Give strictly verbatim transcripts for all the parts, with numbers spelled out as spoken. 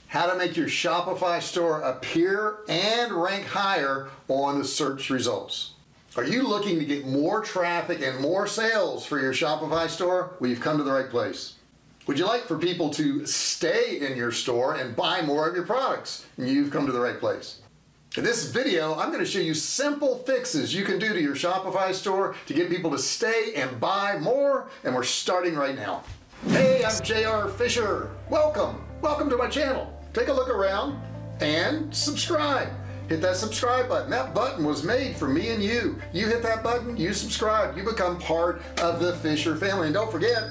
How to make your Shopify store appear and rank higher on the search results. Are you looking to get more traffic and more sales for your Shopify store? Well, you've come to the right place. Would you like for people to stay in your store and buy more of your products? You've come to the right place. In this video, I'm going to show you simple fixes you can do to your Shopify store to get people to stay and buy more, and we're starting right now. Hey, I'm J R Fisher. Welcome. Welcome to my channel. Take a look around and subscribe. Hit that subscribe button. That button was made for me and you. You hit that button, you subscribe, you become part of the Fisher family. And don't forget,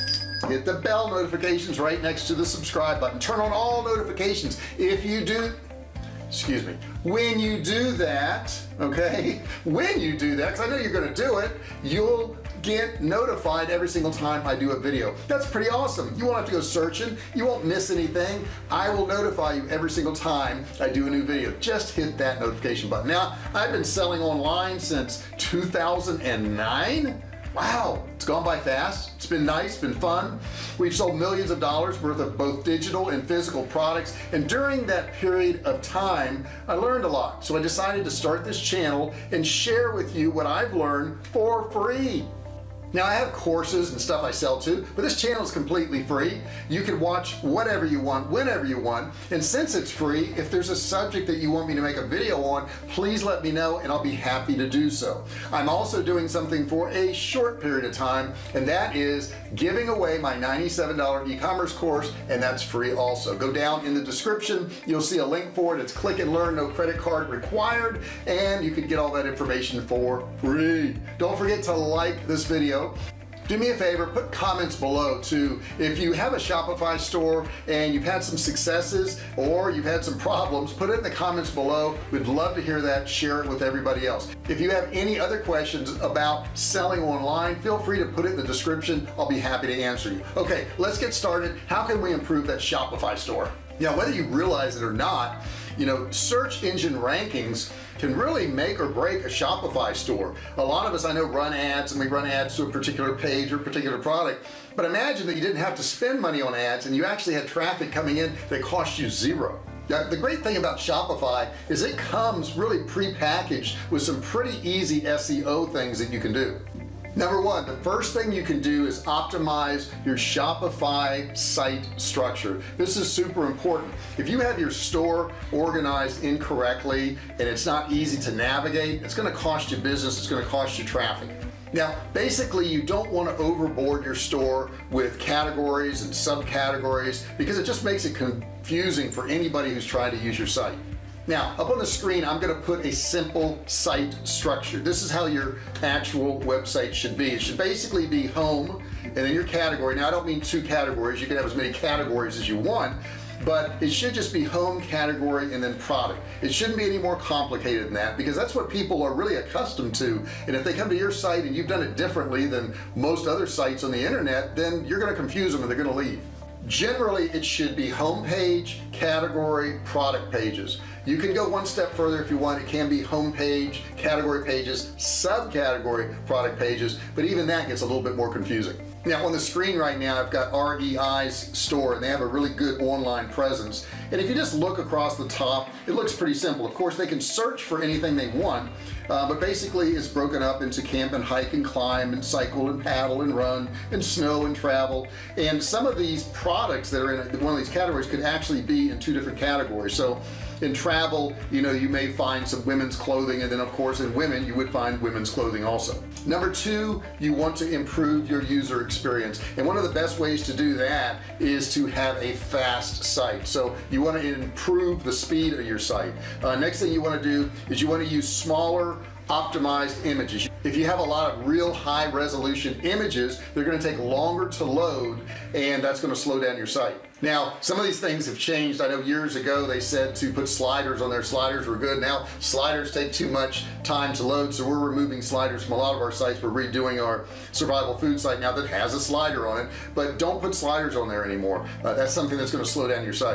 hit the bell notifications right next to the subscribe button. Turn on all notifications. If you do, excuse me, when you do that, okay, when you do that, because I know you're going to do it, you'll get notified every single time I do a video. That's pretty awesome. You won't have to go searching. You won't miss anything. I will notify you every single time I do a new video. Just hit that notification button. Now, I've been selling online since two thousand nine. Wow, it's gone by fast. It's been nice, been fun. We've sold millions of dollars worth of both digital and physical products. And during that period of time, I learned a lot. So I decided to start this channel and share with you what I've learned for free. Now, I have courses and stuff I sell too, but this channel is completely free. You can watch whatever you want, whenever you want. And since it's free, if there's a subject that you want me to make a video on, please let me know and I'll be happy to do so. I'm also doing something for a short period of time, and that is giving away my ninety-seven dollar e-commerce course, and that's free also. Go down in the description, you'll see a link for it. It's click and learn, no credit card required, and you can get all that information for free. Don't forget to like this video. Do me a favor, put comments below too. If you have a Shopify store and you've had some successes or you've had some problems, put it in the comments below. We'd love to hear that. Share it with everybody else. If you have any other questions about selling online, feel free to put it in the description. I'll be happy to answer you. Okay, let's get started. How can we improve that Shopify store? Now, whether you realize it or not, you know, search engine rankings can really make or break a Shopify store. A lot of us I know run ads, and we run ads to a particular page or particular product, but imagine that you didn't have to spend money on ads and you actually had traffic coming in that cost you zero. Now, the great thing about Shopify is it comes really pre-packaged with some pretty easy S E O things that you can do. Number one, the first thing you can do is optimize your Shopify site structure. This is super important. If you have your store organized incorrectly and it's not easy to navigate, it's going to cost you business, it's going to cost you traffic. Now, basically, you don't want to overboard your store with categories and subcategories because it just makes it confusing for anybody who's trying to use your site. Now, up on the screen, I'm going to put a simple site structure. This is how your actual website should be. It should basically be home and then your category. Now, I don't mean two categories. You can have as many categories as you want, but it should just be home, category, and then product. It shouldn't be any more complicated than that because that's what people are really accustomed to. And if they come to your site and you've done it differently than most other sites on the internet, then you're going to confuse them and they're going to leave. Generally, it should be home page, category, product pages. You can go one step further if you want. It can be home page, category pages, subcategory product pages, but even that gets a little bit more confusing. Now, on the screen right now, I've got R E I's store, and they have a really good online presence. And if you just look across the top, it looks pretty simple. Of course, they can search for anything they want, uh, but basically it's broken up into camp and hike and climb and cycle and paddle and run and snow and travel. And some of these products that are in one of these categories could actually be in two different categories. So in travel, you know, you may find some women's clothing, and then of course in women, you would find women's clothing also. Number two, you want to improve your user experience. And one of the best ways to do that is to have a fast site. So you want to improve the speed of your site. Uh, next thing you want to do is you want to use smaller, optimized images. If you have a lot of real high resolution images, they're going to take longer to load, and that's going to slow down your site. Now, some of these things have changed. I know years ago they said to put sliders on there. Sliders were good. Now sliders take too much time to load, so we're removing sliders from a lot of our sites. We're redoing our survival food site now that has a slider on it, but don't put sliders on there anymore. Uh, that's something that's going to slow down your site.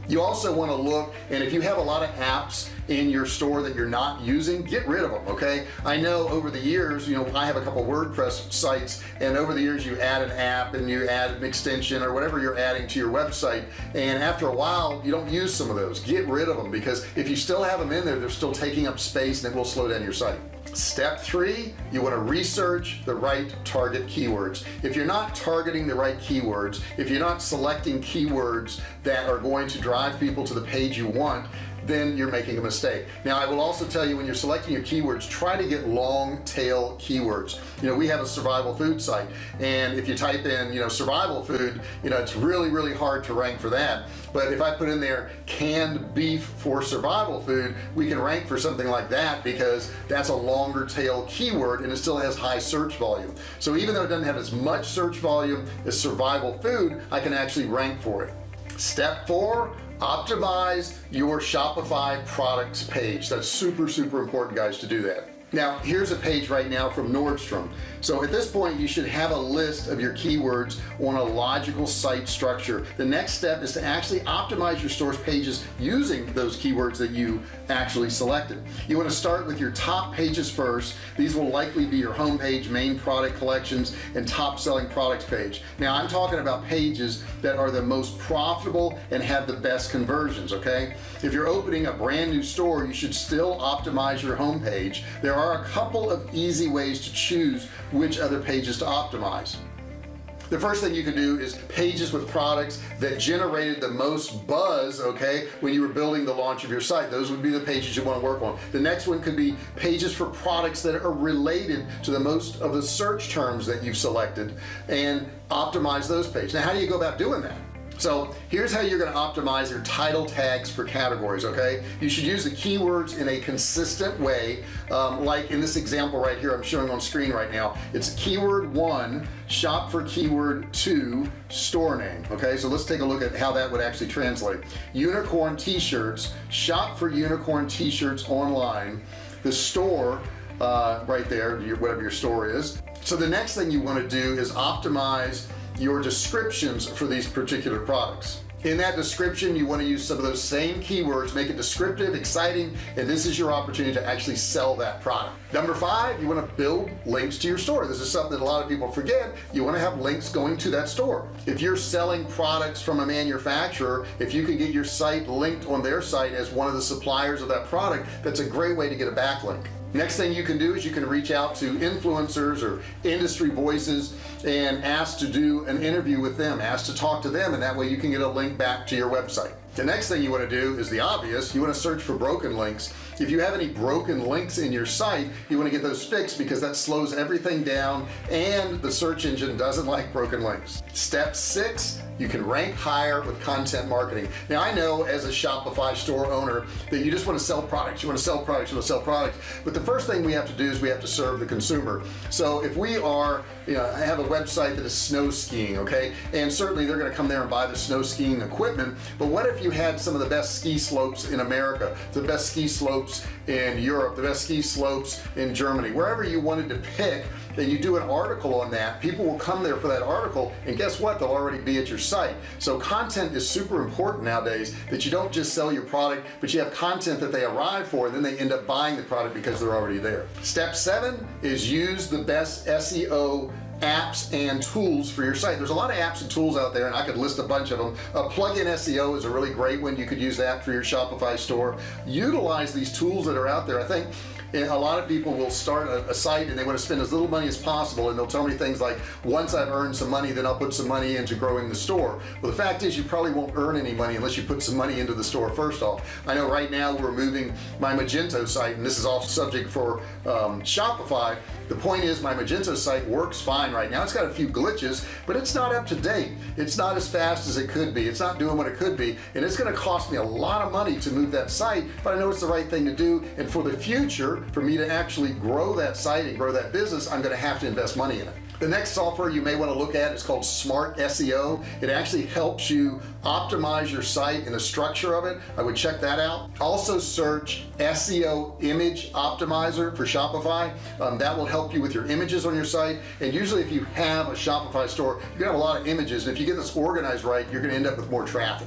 You also want to look, and if you have a lot of apps in your store that you're not using, get rid of them, okay? I know over the years, you know, I have a couple WordPress sites, and over the years you add an app and you add an extension or whatever you're adding to your website, and after a while you don't use some of those. Get rid of them, because if you still have them in there, they're still taking up space and it will slow down your site. Step three, you want to research the right target keywords. If you're not targeting the right keywords, if you're not selecting keywords that are going to drive people to the page you want, then you're making a mistake. Now, I will also tell you, when you're selecting your keywords, try to get long tail keywords. You know, we have a survival food site, and if you type in, you know, survival food, you know, it's really, really hard to rank for that. But if I put in there canned beef for survival food, we can rank for something like that, because that's a longer tail keyword and it still has high search volume. So even though it doesn't have as much search volume as survival food, I can actually rank for it. Step four, optimize your Shopify products page. That's super, super important, guys, to do that. Now, here's a page right now from Nordstrom. So at this point, you should have a list of your keywords on a logical site structure. The next step is to actually optimize your store's pages using those keywords that you actually selected. You want to start with your top pages first. These will likely be your home page, main product collections, and top selling products page. Now, I'm talking about pages that are the most profitable and have the best conversions, okay? If you're opening a brand new store, you should still optimize your home page. There are a couple of easy ways to choose which other pages to optimize. The first thing you can do is pages with products that generated the most buzz, okay, when you were building the launch of your site. Those would be the pages you want to work on. The next one could be pages for products that are related to the most of the search terms that you've selected, and optimize those pages. Now, how do you go about doing that? So here's how you're going to optimize your title tags for categories, okay? You should use the keywords in a consistent way, um, like in this example right here I'm showing on screen right now. It's keyword one, shop for keyword two, store name, okay? So let's take a look at how that would actually translate. Unicorn t-shirts, shop for unicorn t-shirts online. The store uh, right there, your, whatever your store is. So the next thing you want to do is optimize your descriptions for these particular products. In that description, you want to use some of those same keywords, make it descriptive, exciting, and this is your opportunity to actually sell that product. Number five, you want to build links to your store. This is something that a lot of people forget. You want to have links going to that store. If you're selling products from a manufacturer, if you can get your site linked on their site as one of the suppliers of that product, that's a great way to get a backlink. Next thing you can do is you can reach out to influencers or industry voices and ask to do an interview with them, ask to talk to them, and that way you can get a link back to your website. The next thing you want to do is the obvious. You want to search for broken links. If you have any broken links in your site, you want to get those fixed, because that slows everything down and the search engine doesn't like broken links. Step six, you can rank higher with content marketing. Now, I know as a Shopify store owner that you just want to sell products, you want to sell products, you want to sell products, but the first thing we have to do is we have to serve the consumer. So if we are, you know, I have a website that is snow skiing, okay, and certainly they're going to come there and buy the snow skiing equipment, but what if you had some of the best ski slopes in America, the best ski slopes in Europe, the best ski slopes in Germany, wherever you wanted to pick, then you do an article on that. People will come there for that article, and guess what? They'll already be at your site. So content is super important nowadays, that you don't just sell your product, but you have content that they arrive for, and then they end up buying the product because they're already there. Step seven is use the best S E O apps and tools for your site. There's a lot of apps and tools out there, and I could list a bunch of them. Uh, Plugin S E O is a really great one. You could use that for your Shopify store. Utilize these tools that are out there. I think a lot of people will start a, a site and they want to spend as little money as possible, and they'll tell me things like, once I've earned some money, then I'll put some money into growing the store. Well, the fact is you probably won't earn any money unless you put some money into the store first off. I know right now we're moving my Magento site, and this is off subject for um, Shopify. The point is, my Magento site works fine right now. It's got a few glitches, but it's not up to date. It's not as fast as it could be. It's not doing what it could be, and it's going to cost me a lot of money to move that site, but I know it's the right thing to do. And for the future, for me to actually grow that site and grow that business, I'm going to have to invest money in it. The next software you may want to look at is called Smart S E O. It actually helps you optimize your site and the structure of it. I would check that out. Also search S E O Image Optimizer for Shopify. Um, that will help you with your images on your site. And usually if you have a Shopify store, you're gonna have a lot of images, and if you get this organized right, you're gonna end up with more traffic.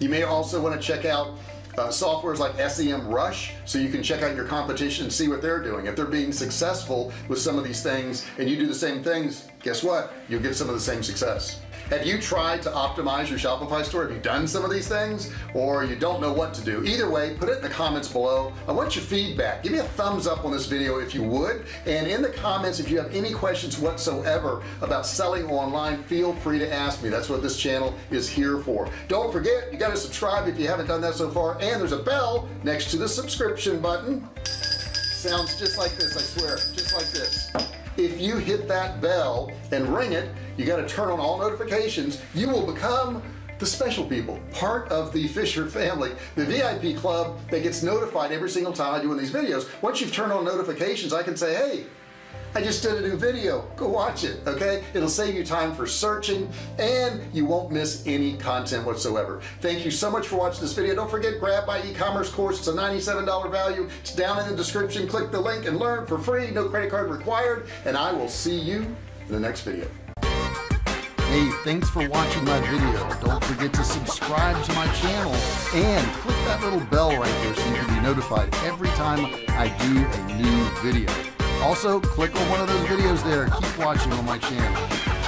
You may also want to check out uh, softwares like SEMrush, so you can check out your competition and see what they're doing. If they're being successful with some of these things and you do the same things, guess what? You'll get some of the same success. Have you tried to optimize your Shopify store? Have you done some of these things, or you don't know what to do? Either way, put it in the comments below. I want your feedback. Give me a thumbs up on this video if you would, and in the comments, if you have any questions whatsoever about selling online, feel free to ask me. That's what this channel is here for. Don't forget, you got to subscribe if you haven't done that so far, and there's a bell next to the subscription button. Sounds just like this, I swear, just like this. If you hit that bell and ring it, you got to turn on all notifications. You will become the special people, part of the Fisher family, the V I P club that gets notified every single time I do one of these videos. Once you've turned on notifications, I can say, hey, I just did a new video, go watch it, okay? It'll save you time for searching, and you won't miss any content whatsoever. Thank you so much for watching this video. Don't forget, grab my e-commerce course. It's a ninety-seven dollar value. It's down in the description. Click the link and learn for free, no credit card required, and I will see you in the next video. Hey, thanks for watching my video. Don't forget to subscribe to my channel and click that little bell right there so you can be notified every time I do a new video. Also, click on one of those videos there. Keep watching on my channel.